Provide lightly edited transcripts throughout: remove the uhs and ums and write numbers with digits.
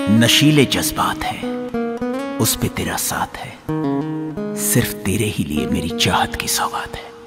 नशीले जज्बात है, उस पे तेरा साथ है, सिर्फ तेरे ही लिए मेरी चाहत की सौगात है।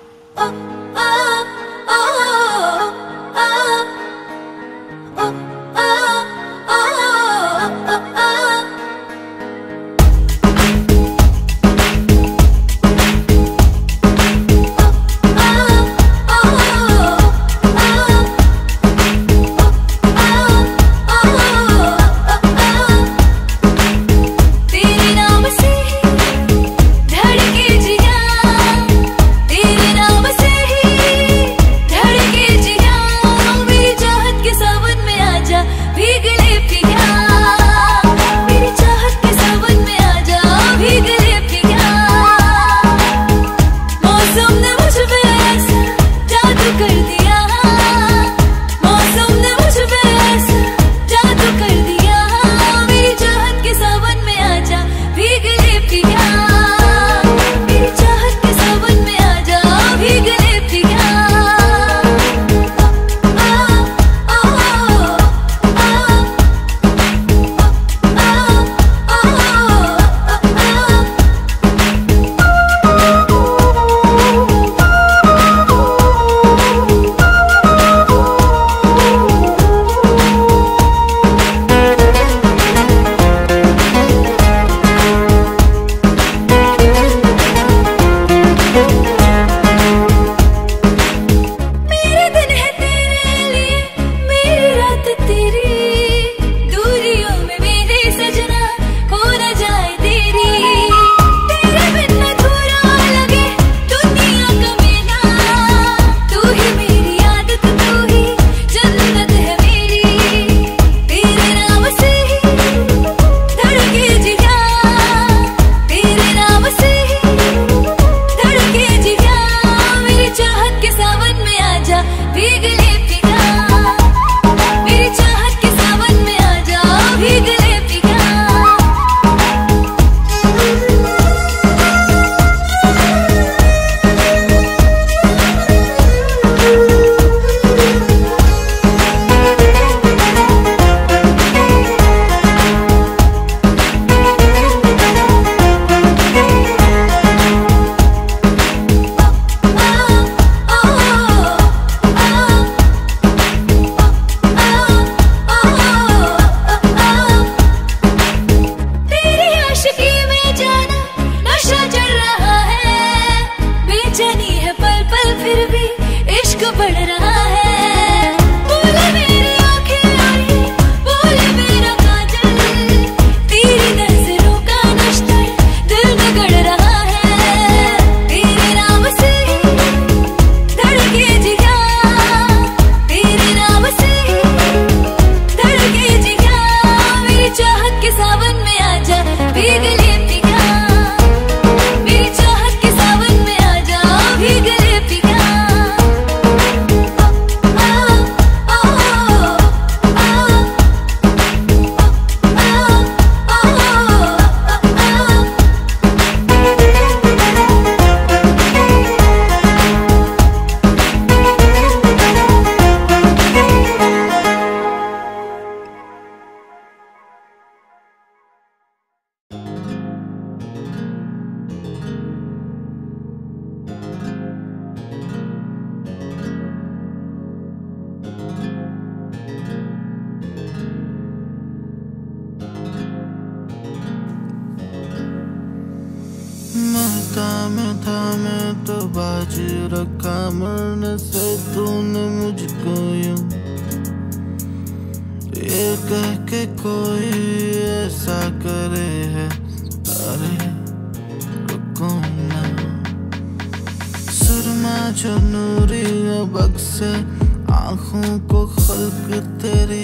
मैं तो बाज रखा मरने से तूने मुझको यूं ये कह के कोई ऐसा करे है। अरे रुको ना, सुरमा जो नूरी बक्से आँखों को खल्क तेरी,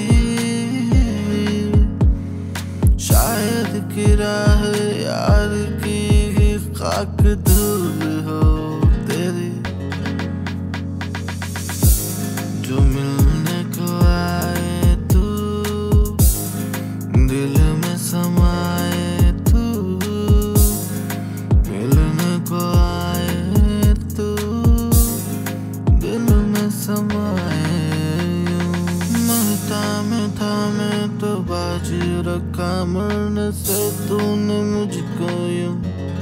शायद की राह यार की खाक धूल हो तेरी, जो मिलने को आए तू दिल में समाए, तू मिलने को आए तू दिल में समाए। महता में था मैं तो बाज बाज रखा मरने से तूने मुझको यूं,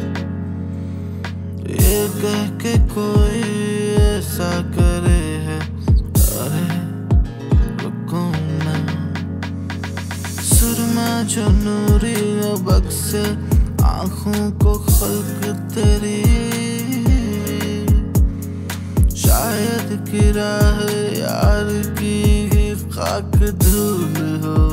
ये कह के कोई ऐसा करे है, अरे रुको ना। सुरमा जो नूरी बक्से आँखों को खल्क तेरी, शायद की राह यार की खाक धूल हो।